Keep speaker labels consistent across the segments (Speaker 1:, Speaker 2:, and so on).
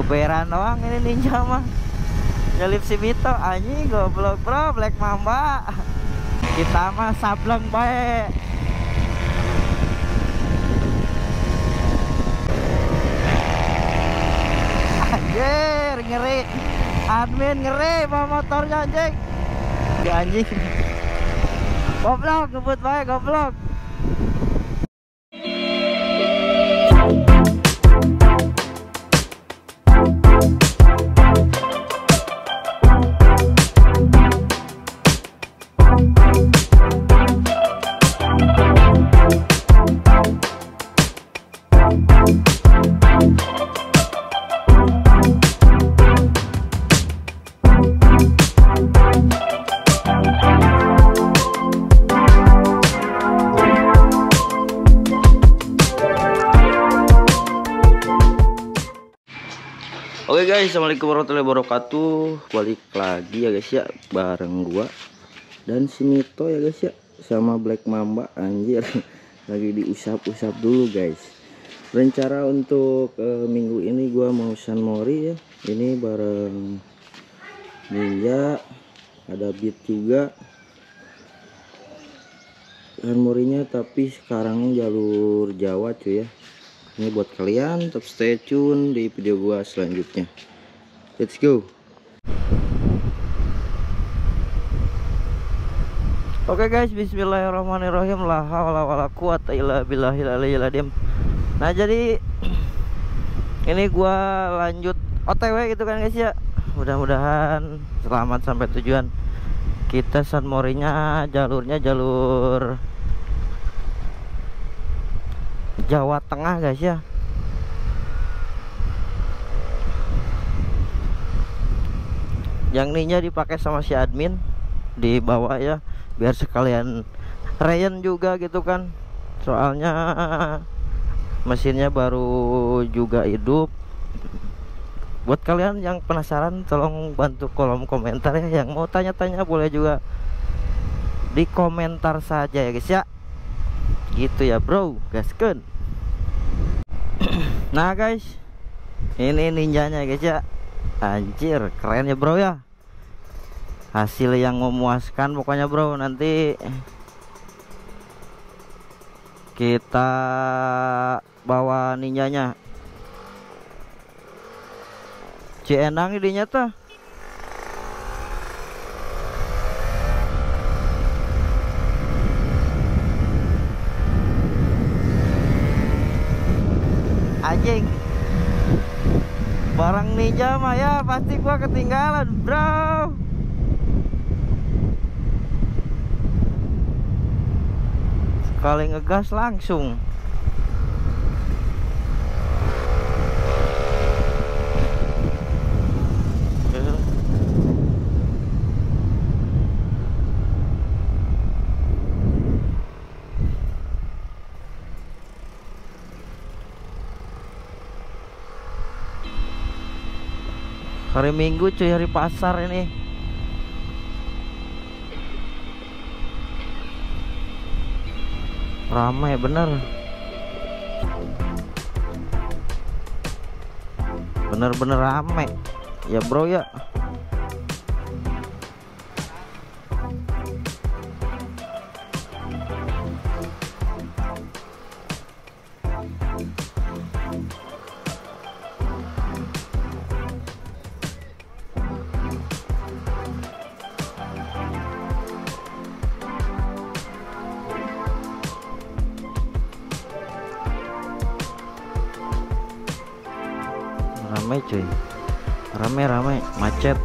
Speaker 1: geberan doang ini ninja mah. Nyelip si Mito anjing goblok bro, Black Mamba. Kita mah sableng bae. Anjir, ngeri. Admin ngeri bawa motornya anjing. Di anjing. Goblok, ngebut bae goblok. Oke guys, assalamualaikum warahmatullahi wabarakatuh. Balik lagi ya guys ya, bareng gua dan si Mito ya guys ya, sama Black Mamba anjir. Lagi diusap-usap dulu guys. Rencana untuk minggu ini gua mau San Mori ya. Ini bareng Ninja, ada Beat juga. San Morinya tapi sekarang jalur Jawa cuy ya. Ini buat kalian, tetap stay tune di video gua selanjutnya. Let's go. Oke guys, bismillahirrahmanirrahim. La haula wala quwata illa billahil aliyyil azim. Nah, jadi ini gua lanjut OTW gitu kan guys ya. Mudah-mudahan selamat sampai tujuan. Kita San Morinya jalurnya jalur Jawa Tengah guys ya. Yang Ninja dipakai sama si admin di bawah ya, biar sekalian Ryan juga gitu kan. Soalnya mesinnya baru juga hidup. Buat kalian yang penasaran tolong bantu kolom komentar ya. Yang mau tanya-tanya boleh juga di komentar saja ya guys ya. Gitu ya bro, gaskeun. Nah guys, ini ninjanya guys ya. Anjir, keren ya bro ya. Hasil yang memuaskan pokoknya bro. Nanti kita bawa ninjanya. Cienang idenya tuh. Anjing, barang Ninja mah ya pasti gua ketinggalan bro. Sekali ngegas langsung. Hari Minggu cuy, hari pasar ini. Ramai bener. Bener-bener ramai. Ya bro ya. Ramai cuy, ramai macet.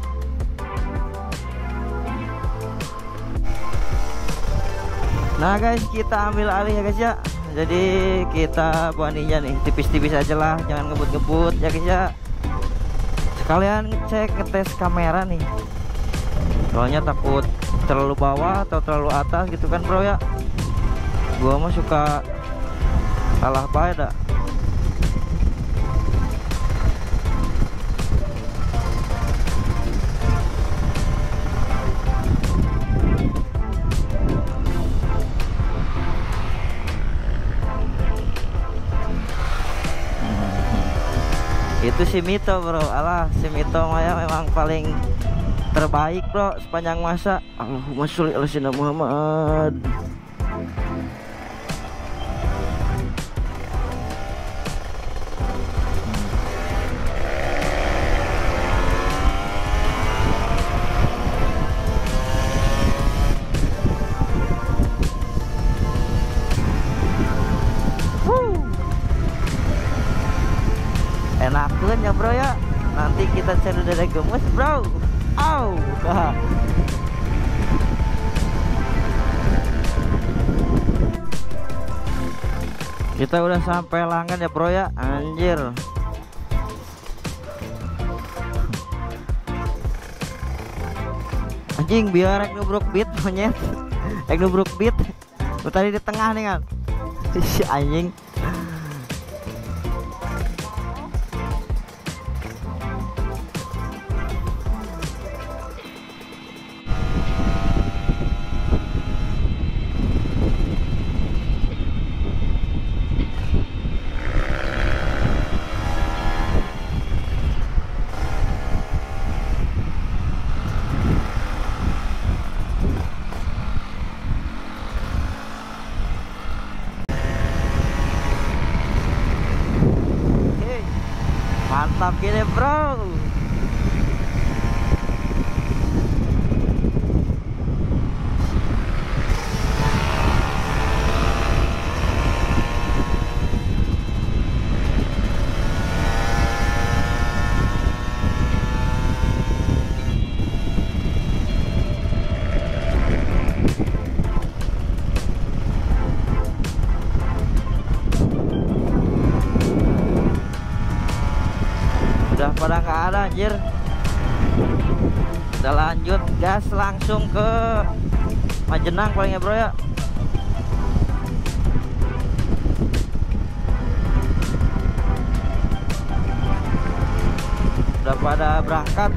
Speaker 1: Nah guys, kita ambil alih ya guys ya. Jadi kita bawa Ninja nih, tipis-tipis aja lah, jangan ngebut-ngebut ya guys ya. Sekalian ngecek, ngetes kamera nih. Soalnya takut terlalu bawah atau terlalu atas gitu kan bro ya. Gua mah suka salah bae dah. Itu si Mito bro, alah si Mito Maya memang paling terbaik bro sepanjang masa. Allahumma sholli ala sayyidina Muhammad. Enakan ya bro ya, nanti kita cari dada gemes bro. Kita udah sampai Langan ya bro ya, anjir. Anjing biar ek nubruk beat monyet. Ek nubruk beat. Tadi di tengah nih kan. Si anjing. Mantap gini bro. Udah pada nggak ada anjir. Kita lanjut gas langsung ke Majenang paling ya bro ya. Udah pada berangkat.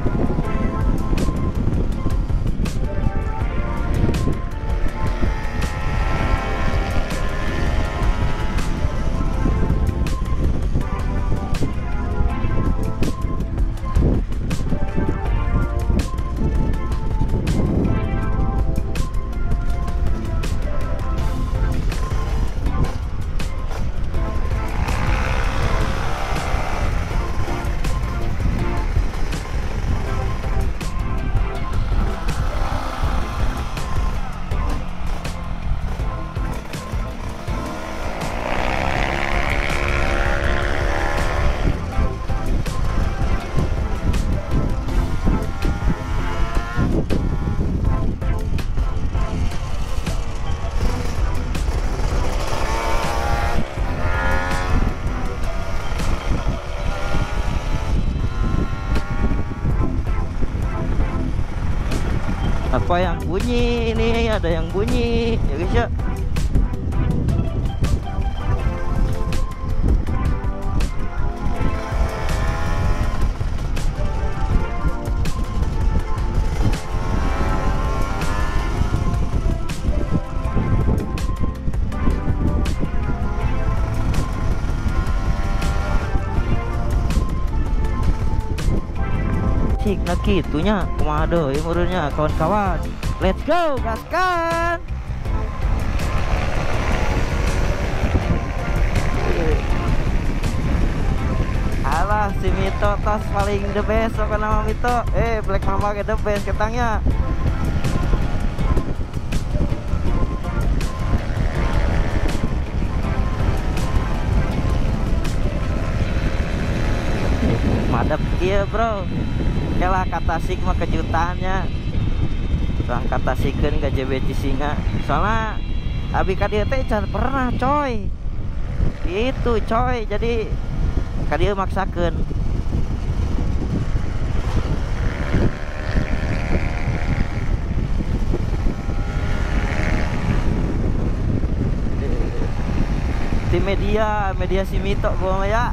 Speaker 1: Apa yang bunyi ini? Ada yang bunyi ya guys ya. Nah gitunya komado ya murnya kawan-kawan. Let's go, gaskan. Alah si Mito tos paling the best apa nama Mito. Black Mamba ke the best ketangnya. Madep iya bro. Lah kata sik mah kejutannya orang kata siken ke JBC Singa soalnya abi kadia teh can pernah coy itu coy jadi kadia maksakeun di media si Mito gua ya.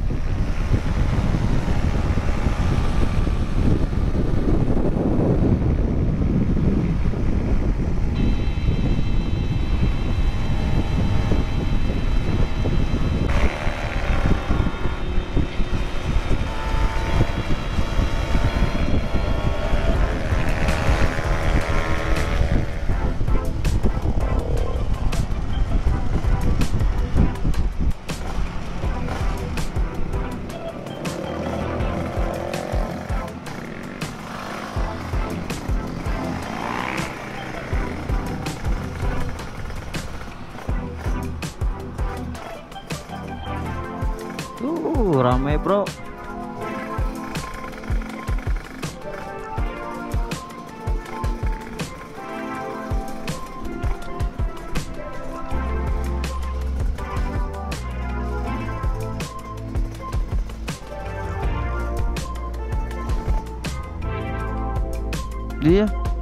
Speaker 1: Rame bro. Dia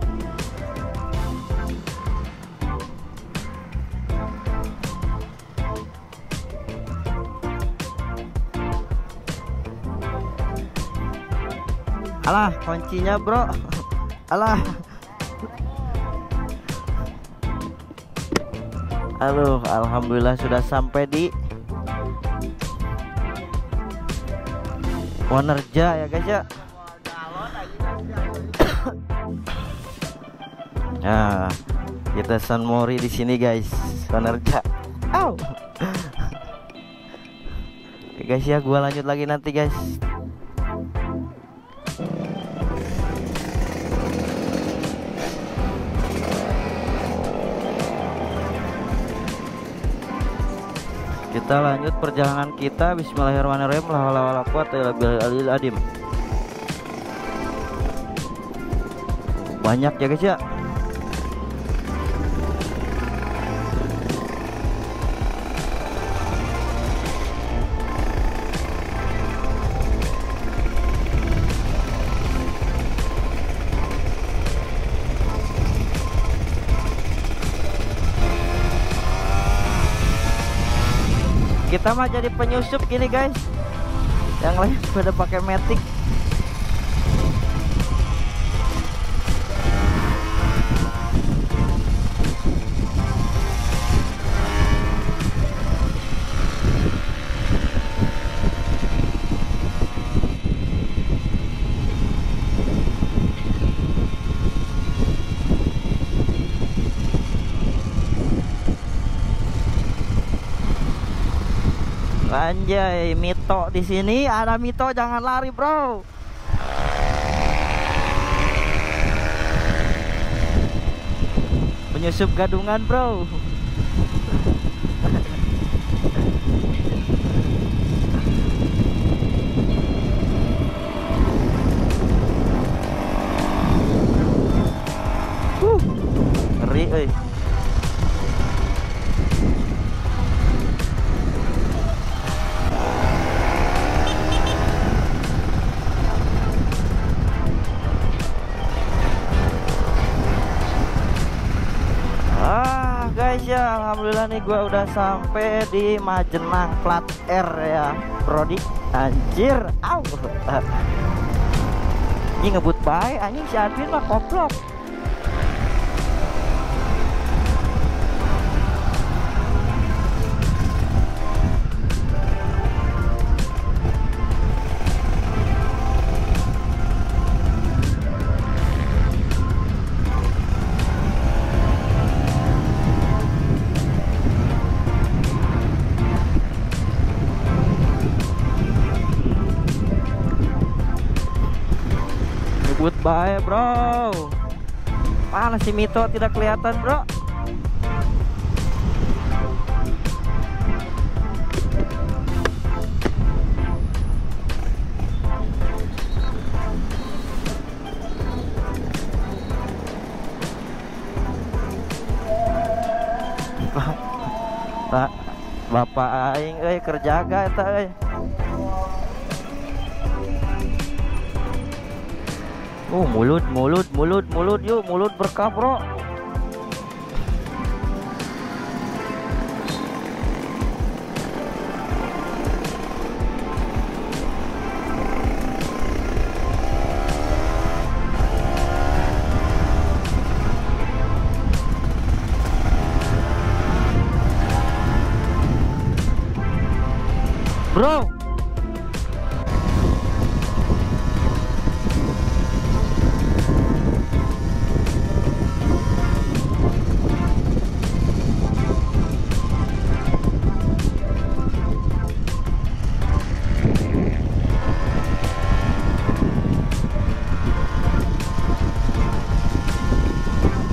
Speaker 1: alah kuncinya bro. Alah. Aduh, alhamdulillah sudah sampai di Wanerja ya guys ya. Nah, kita San Mori di sini guys, Wanerja. Ow. Oke guys ya, gua lanjut lagi nanti guys. Kita lanjut perjalanan kita. Bismillahirrahmanirrahim. La haula wala quwata illa billahil azim. Banyak ya guys ya. Kita mah jadi penyusup gini guys, yang lain pada pakai matic. Anjay, Mito di sini ada Mito, jangan lari bro. Penyusup gadungan bro. Ngeri euy. Guys ya, alhamdulillah nih gua udah sampai di Majenang plat R ya Brody. Anjir, au. Ini ngebut baik anjing, si Admin mah koplok. Goodbye bro. Mana si Mito tidak kelihatan bro. Pak, bapak aing kerjaga eta euy. Mulut yuk, mulut berkah bro. Bro,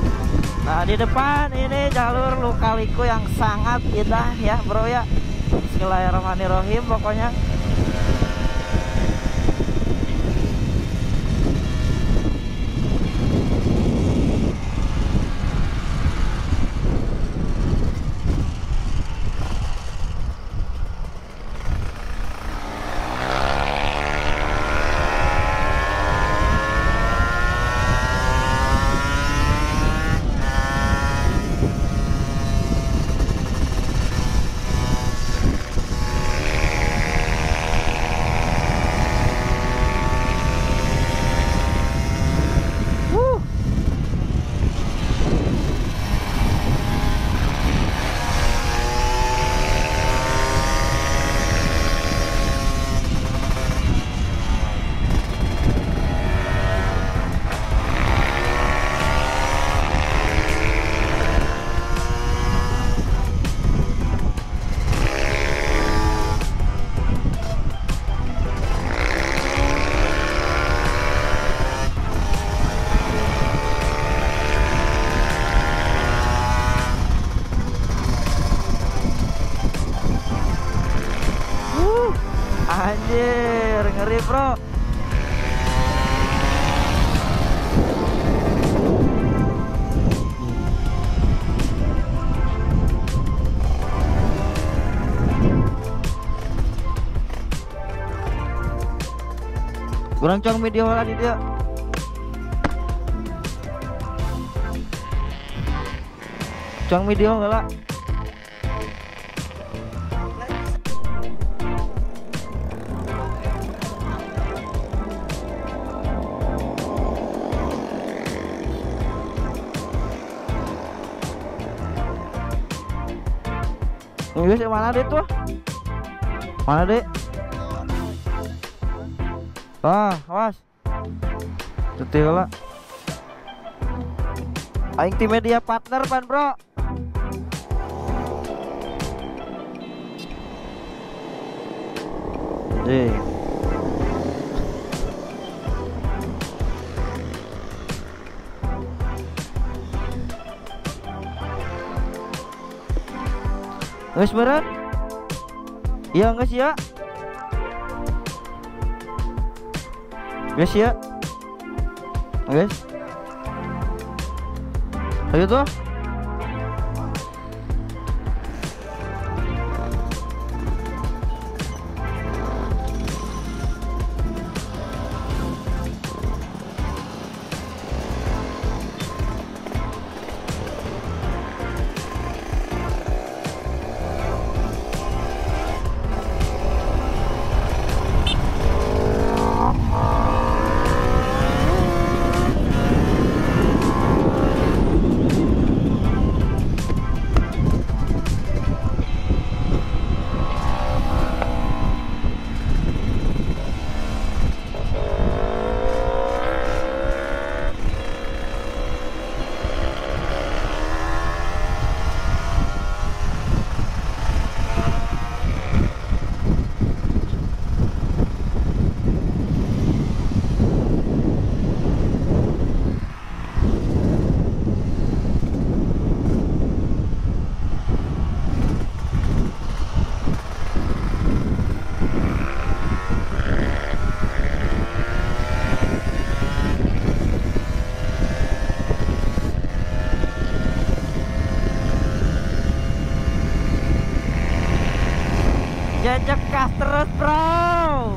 Speaker 1: nah di depan ini jalur Lukaliku yang sangat indah ya bro ya, Bismillahirrahmanirrahim pokoknya. Anjir, ngeri bro. Kurang cong video lah di dia. Cong video lah. Guys, mana deh tuh? Mana deh? Wah, awas. Tuti lah. Aing tim media partner pan, bro. Guys berat? Iya guys ya. Guys ya. Guys. Ayo tuh. Ya cekas terus bro.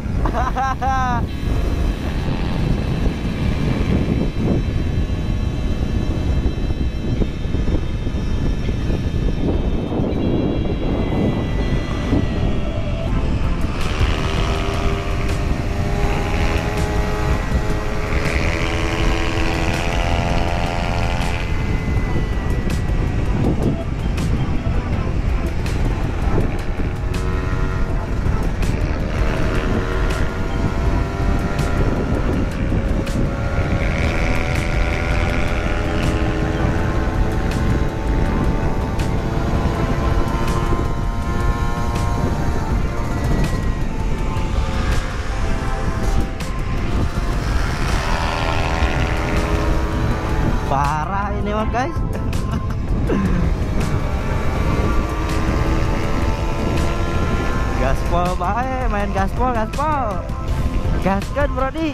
Speaker 1: Gaspol bae, main gaspol, gaspol. Gaskeun Brodi.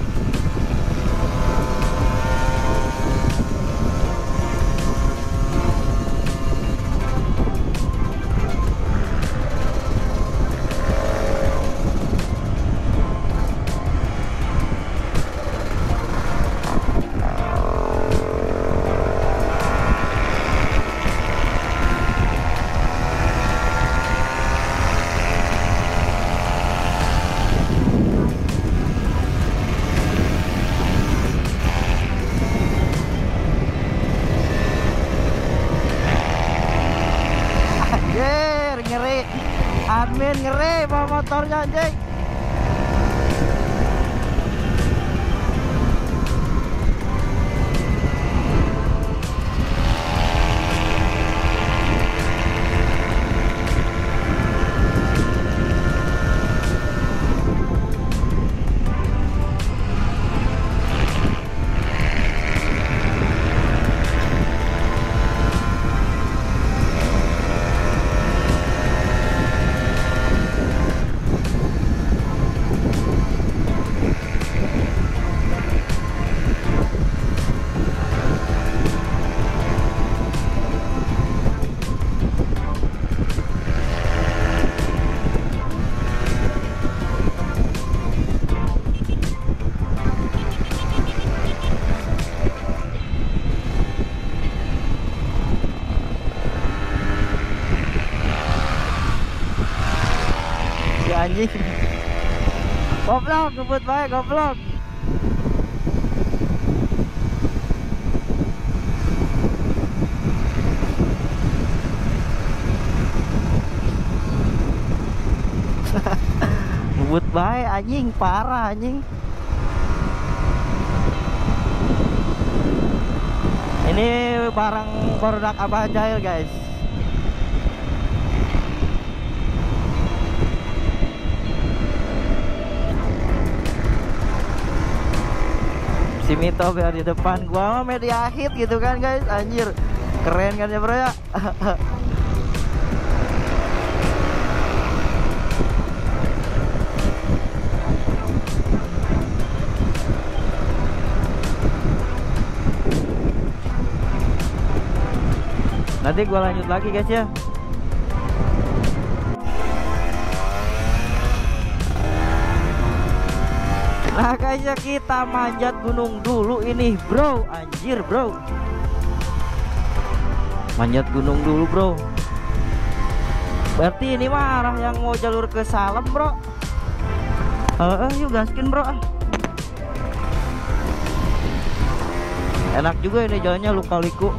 Speaker 1: Ngeri, admin ngeri bawa motornya anjing. Anjing goblok, ngebut baik goblok. Ngebut baik anjing, parah anjing. Ini barang produk Abah Jail guys. Si Mito biar di depan, gua mah media hit gitu kan guys, anjir keren kan ya bro ya. Nanti gua lanjut lagi guys ya. Nah guys ya, kita manjat gunung dulu ini bro, anjir bro. Manjat gunung dulu bro. Berarti ini mah arah yang mau jalur ke Salem bro. Yuk gaskin bro. Enak juga ini jalannya, luka-liku.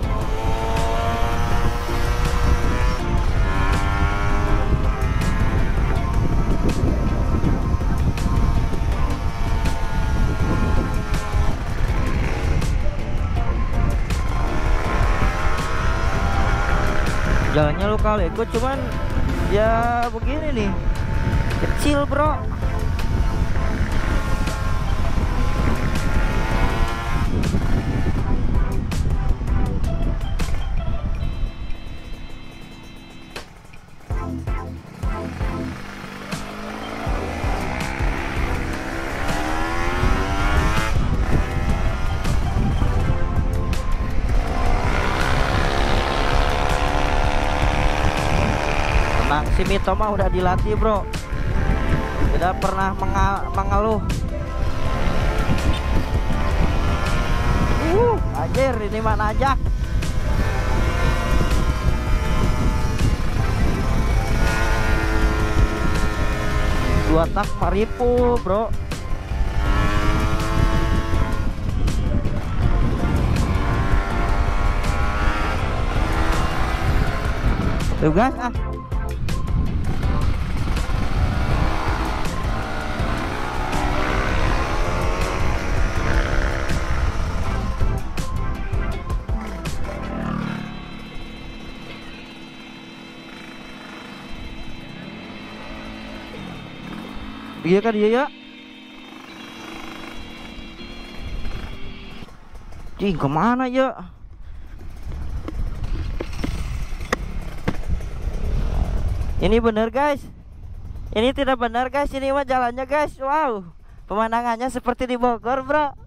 Speaker 1: Jalannya luka-liku, cuman ya begini nih, kecil bro. Si Mito mah udah dilatih bro, tidak pernah mengeluh. Anjir ini mah najak. Dua tak 5.000 bro. Tuh gas ah. Iya kan dia ya. Cing kemana ya? Ini bener guys. Ini tidak benar guys, ini mah jalannya guys. Wow, pemandangannya seperti di Bogor bro.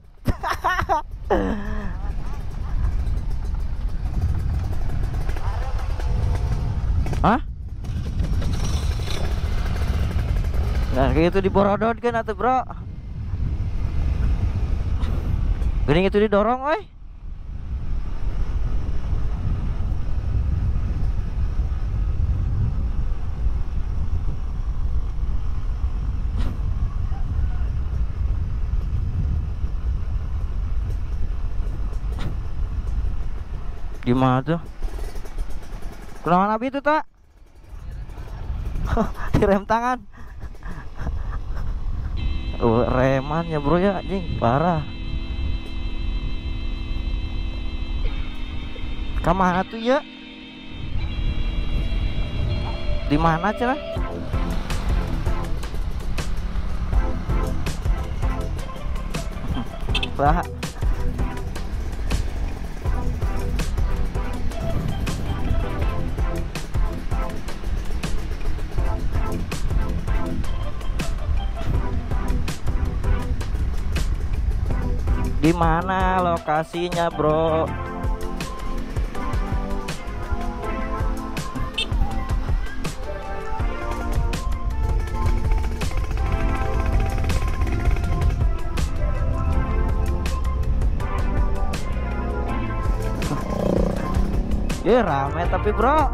Speaker 1: Hah? Nah kayak itu diborodon kan atuh bro. Gini itu didorong oi. Gimana tuh? Kenapa nabi itu tak? Direm tangan. Remannya bro ya anjing parah. Kemana tuh ya? Di mana celah? Lah. Di mana lokasinya, bro? Ya rame tapi, bro.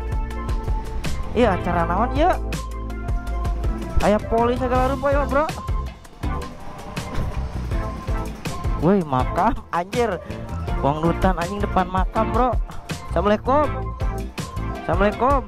Speaker 1: Iya, acara naon ya? Aya polis segala rupa ya, bro. Woi, makam anjir. Wong dutan anjing depan makam, bro. Assalamualaikum. Assalamualaikum.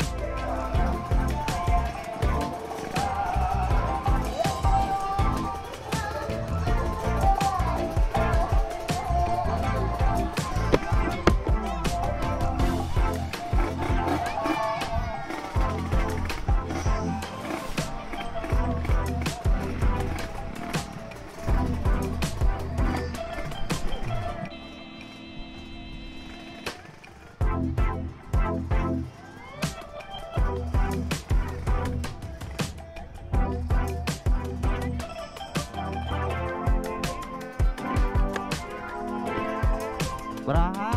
Speaker 1: Beraha.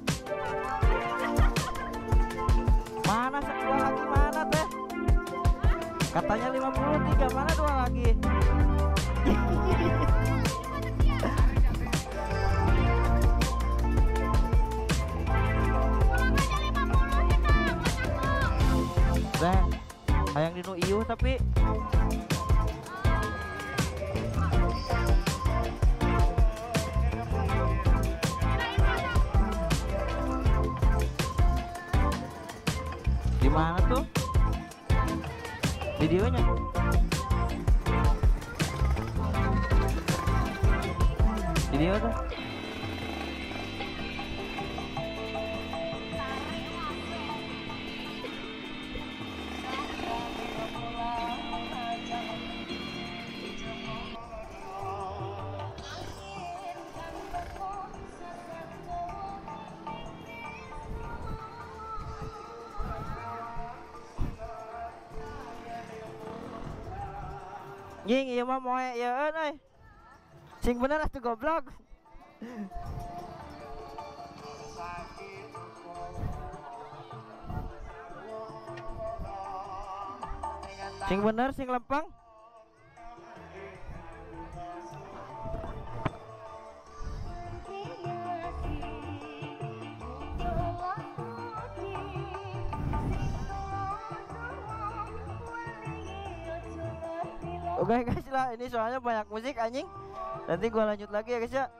Speaker 1: Mana dua lagi mana teh? Katanya 53, mana dua lagi? Teh, hayang dinu ieu tapi gimana tuh videonya? Video tuh Jing, iya mah moe ya euy. Sing bener atuh goblok. Sing bener sing lempeng. Oke guys lah, ini soalnya banyak musik anjing. Nanti gua lanjut lagi ya guys ya.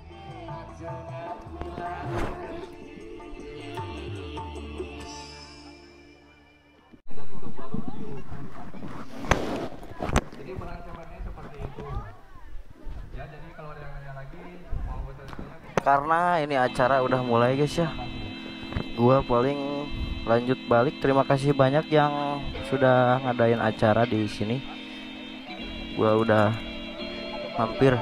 Speaker 2: Jadi penancamannya seperti itu. Ya, jadi kalau ada yang nanya lagi mau bertanya.
Speaker 1: Karena ini acara udah mulai guys ya. Gua paling lanjut balik. Terima kasih banyak yang sudah ngadain acara di sini. Gua udah hampir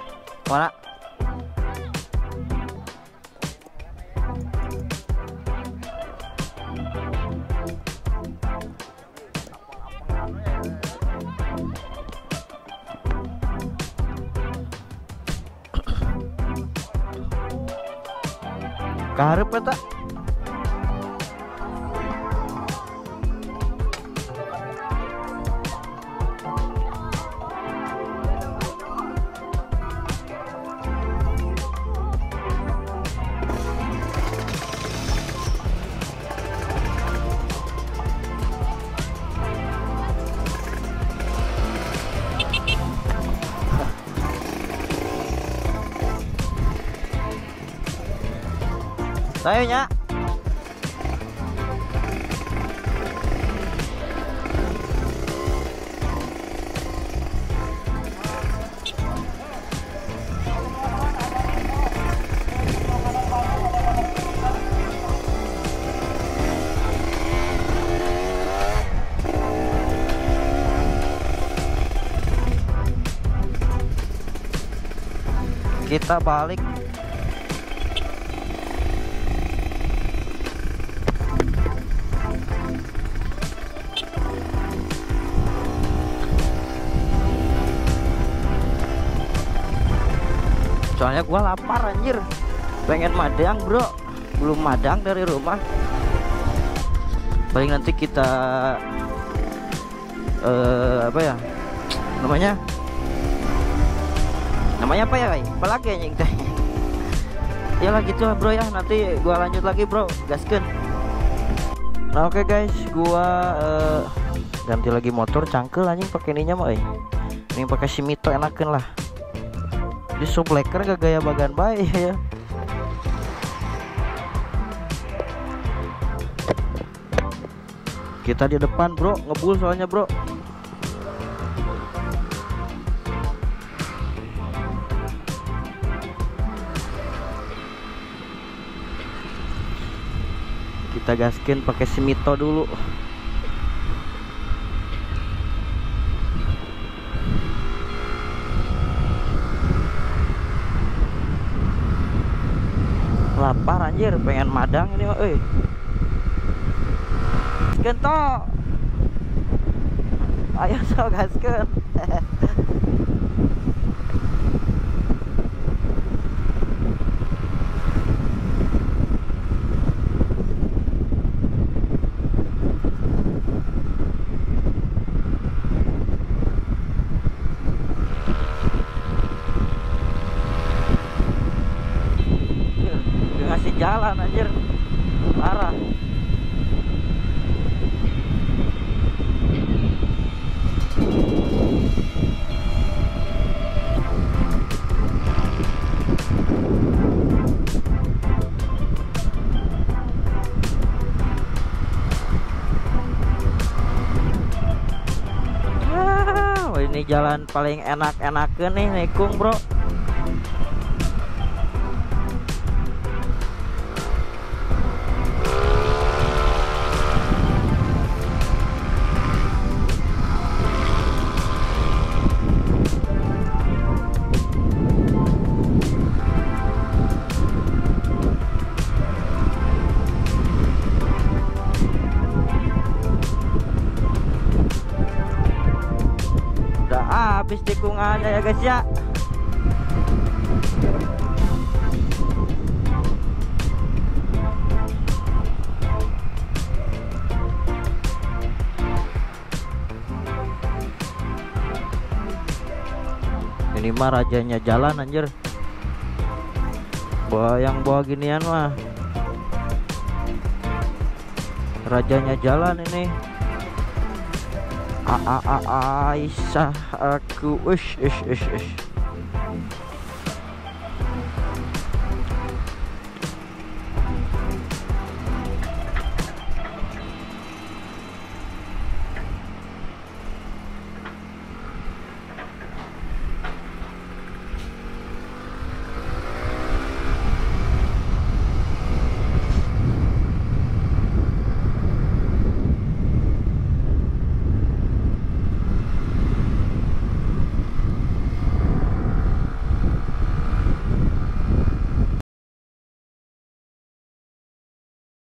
Speaker 1: mana Karep eta. Ayo nya. Kita balik. Soalnya gua lapar anjir, pengen madang bro, belum madang dari rumah. Paling nanti kita apa ya namanya apa ya guys, apa lagi anjing teh. Ya lah gitu lah bro ya, nanti gua lanjut lagi bro, gaskeun. Nah oke guys, gua ganti lagi motor cangkel anjing pakai ininya mah ini pakai Shimito enakeun lah. Di subleker gak gaya bagan baik ya. Kita di depan bro, ngebul soalnya bro. Kita gaskin pakai Shimito dulu. Lapar anjir, pengen madang ini mah euy. Gento. Ayo so gaskeun. Ngasih jalan anjir, parah. Wow, ini jalan paling enak-enakeun nih Nekung bro. Habis tikungannya ya guys ya. Ini mah rajanya jalan anjir. Bawa ginian mah rajanya jalan ini. Aisyah aku ush